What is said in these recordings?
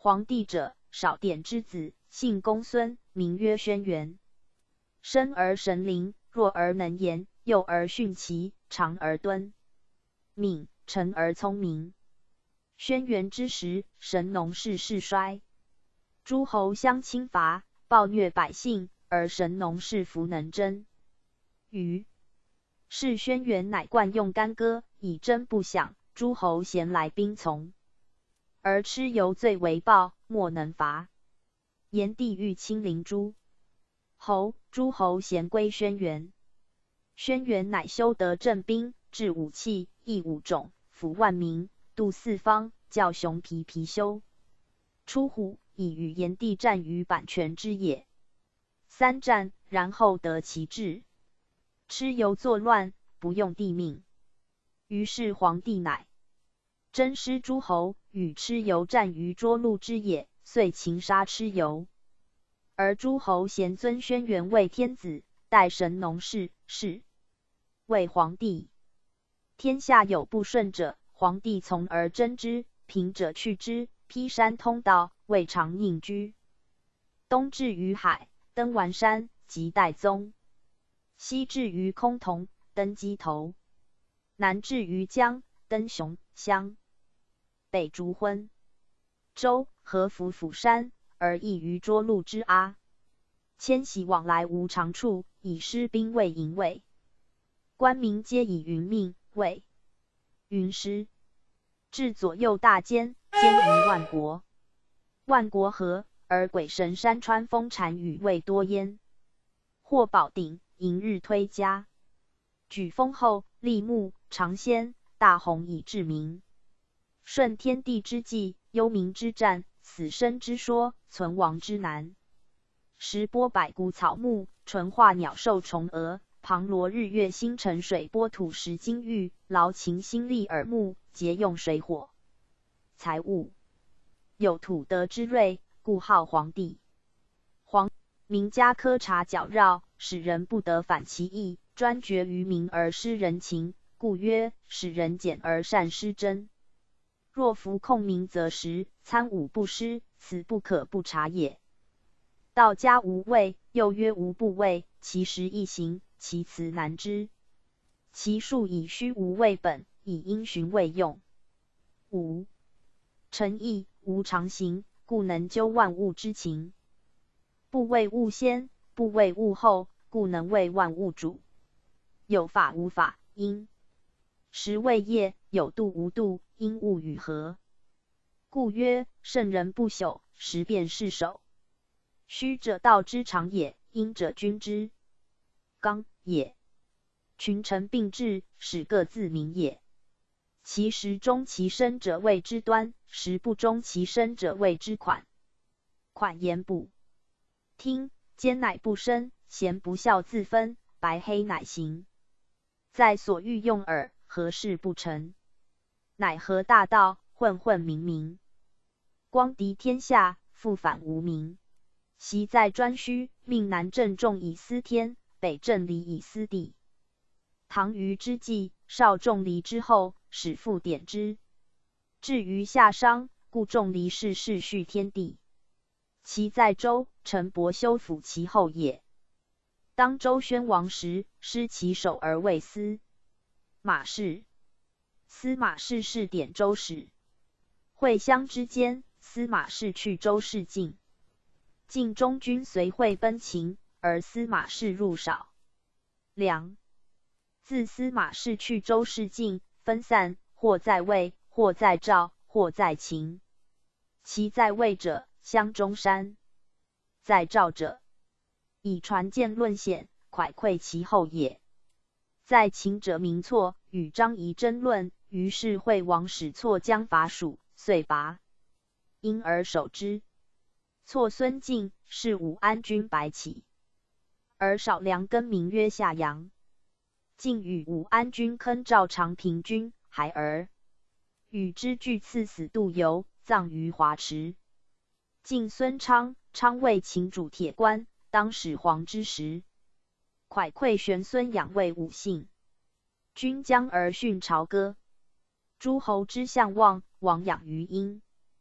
皇帝者，少典之子，姓公孙，名曰轩辕。生而神灵，弱而能言，幼而徇齐，长而敦敏，沉而聪明。轩辕之时，神农氏世衰，诸侯相侵伐，暴虐百姓，而神农氏弗能争。于是轩辕乃惯用干戈，以征不响，诸侯咸来兵从，而蚩尤最为暴，莫能伐。炎帝欲亲临诸侯，诸侯咸归轩辕。轩辕乃修得正兵，制武器，易武种，抚万民，度四方，教熊皮貔貅。出虎，以与炎帝战于阪泉之野。3战，然后得其志。蚩尤作乱，不用帝命。于是皇帝乃征师诸侯，与蚩尤战于涿鹿之野，遂擒杀蚩尤。而诸侯咸尊轩辕为天子，代神农氏，是为皇帝。天下有不顺者，皇帝从而征之，平者去之，披山通道，未尝宁居。东至于海，登完山，即代宗；西至于崆峒，登鸡头；南至于江，登熊乡；北逐昏周，合府釜山，而易于涿鹿之阿。迁徙往来无长处，以施兵为营卫。官民皆以云命，谓云师。至左右大坚，坚于万国。万国和，而鬼神山川风产羽未多焉。或宝鼎，迎日推嘉。举封后，立木，长仙，大鸿以治民。顺天地之纪，幽冥之战，死生之说，存亡之难。时播百谷草木，纯化鸟兽虫蛾，旁罗日月星辰水波土石金玉，劳勤心力耳目，节用水火财物。有土德之瑞，故号皇帝。名家苛察矫绕，使人不得反其意，专决于民而失人情，故曰使人俭而善施真。若夫控民则实，参五不施，此不可不察也。道家无畏，又曰无不畏，其实易行，其辞难知。其术以虚无为本，以因循为用。5. 诚意，无常行，故能究万物之情。不为物先，不为物后，故能为万物主。有法无法，因时为业；有度无度，因物与合。故曰圣人不朽，时变是守。虚者道之常也，阴者君之刚也。群臣并治，使各自明也。其时中其身者谓之端，时不中其身者谓之款。款言不听，奸乃不生，贤不孝自分，白黑乃行。在所欲用耳，何事不成？乃合大道，混混冥冥。光敌天下，复反无名。昔在颛顼，命南郑仲以司天，北郑离以司地。唐虞之际，少仲离之后，始复典之。至于夏商，故仲离是世序天地。其在周，陈伯修辅其后也。当周宣王时，失其手而为司马氏。司马氏是典周史。会襄之间，司马氏去周氏境。晋中军随会奔秦，而司马氏入少梁。自司马氏去周氏境，分散，或在魏，或在赵，或在秦。其在魏者，襄中山；在赵者，以传见论显，蒯聩其后也。在秦者名错，与张仪争论，于是惠王使错将伐蜀，遂拔因而守之。错孙敬是武安君白起，而少梁更名曰夏阳。敬与武安君坑赵长平君，孩儿与之俱赐死杜游，葬于华池。晋孙昌，昌为秦主铁官，当始皇之时。蒯聩玄孙养为武信，君将而训朝歌。诸侯之相望，王养于殷。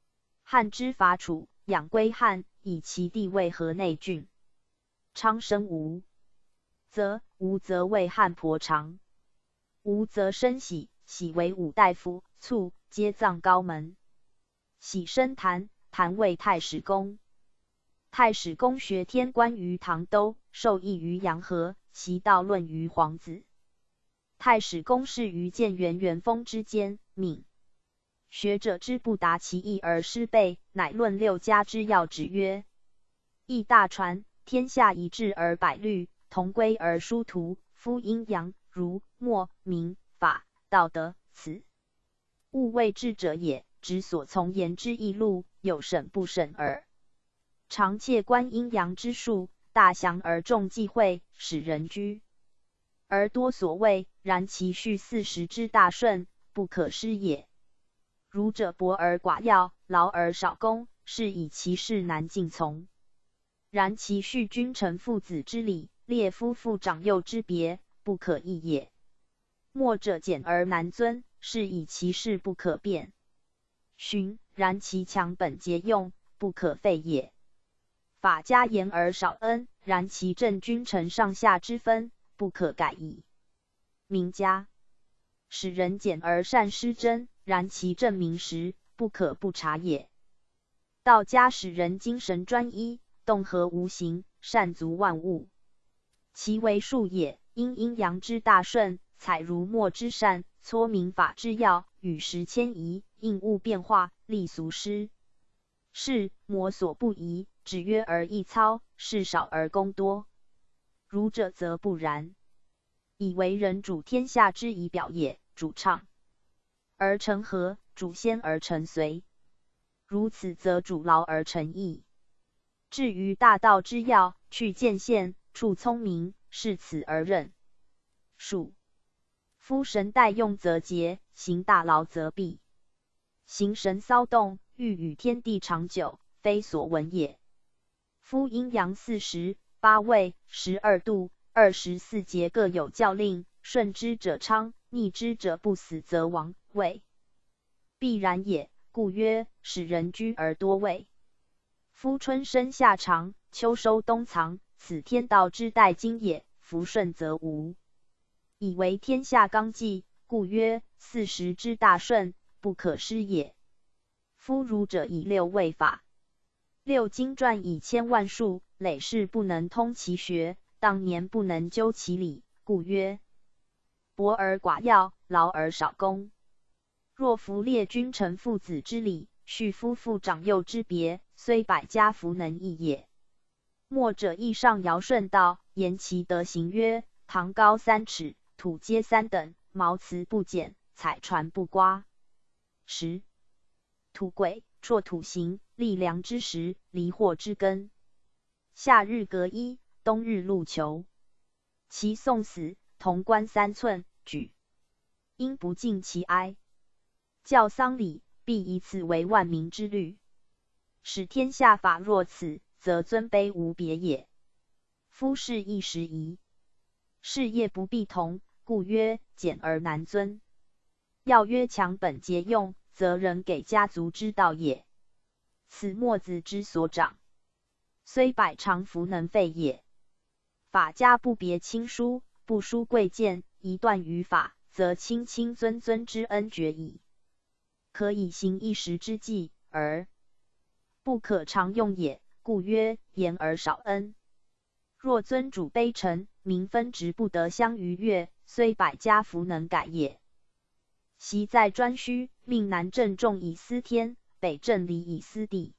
汉之伐楚，养归汉，以其地位河内郡。昌生吴则，吴则为汉婆长。吴则生喜，喜为武大夫，卒皆葬高门。喜生谭，谭为太史公。太史公学天官于唐都，授义于阳河，习道论于黄子。太史公仕于建元元丰之间，敏。学者之不达其意而失备，乃论六家之要旨曰：义大传，天下一致而百律，同归而殊途。夫阴阳、儒、墨、明、法、道德，此物谓智者也。指所从言之义路，有审不审耳。常窃观阴阳之术，大详而众忌讳，使人居而多所谓，然其序40之大顺，不可失也。儒者博而寡要，劳而少功，是以其事难尽从。然其序君臣父子之礼，列夫妇长幼之别，不可易也。墨者简而难遵，是以其事不可辩。循，然其强本节用，不可废也。法家严而少恩，然其正君臣上下之分，不可改矣。名家使人简而善失真，然其正名实，不可不察也。道家使人精神专一，动合无形，善足万物。其为术也，因阴阳之大顺，采儒墨之善，撮明法之要，与时迁移，应物变化，立俗施。是魔所不宜，止约而易操，事少而功多。儒者则不然，以为人主天下之仪表也，主畅而成和，主先而成随。如此则主劳而成义。至于大道之要，去见限，处聪明，是此而任。数夫神待用则节，行大劳则弊。行神骚动，欲与天地长久，非所闻也。夫阴阳40，八位，12度，24节各有教令，顺之者昌，逆之者不死则亡，谓必然也。故曰：使人居而多位。夫春生夏长，秋收冬藏，此天道之待经也。夫顺则无，以为天下纲纪，故曰40之大顺，不可失也。夫儒者以六位法，六经传以千万数，累世不能通其学，当年不能究其理，故曰博而寡要，劳而少功。若夫列君臣父子之礼，序夫妇长幼之别，虽百家弗能易也。墨者亦上尧舜道，言其德行曰：堂高3尺，土阶3等，毛瓷不减，彩船不刮。10. 土轨，辍土行，立梁之石，离祸之根。夏日革衣，冬日露裘。其送死，铜棺3寸，举因不尽其哀。教丧礼，必以此为万民之律。使天下法若此，则尊卑无别也。夫事一时宜，事业不必同，故曰简而难遵。要曰强本节用，则人给家族之道也。此墨子之所长，虽百常弗能废也。法家不别亲疏，不疏贵贱，一断于法，则亲亲尊尊之恩绝矣。可以行一时之计，而不可常用也。故曰严而少恩。若尊主卑臣，民分职不得相逾越，虽百家弗能改也。昔在颛顼，命南郑重以司天，北郑礼以司地。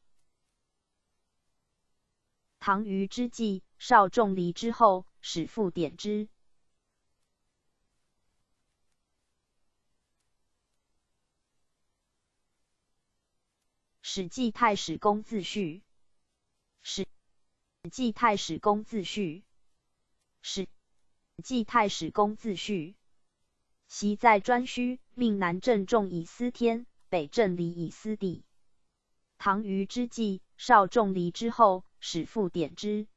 唐虞之际，少仲离之后，始复典之。史记太史公自序。史记太史公自序。史记太史公自序。昔在颛顼，命南郑重以司天，北郑礼以司地。唐虞之际，少仲离之后，始复典之。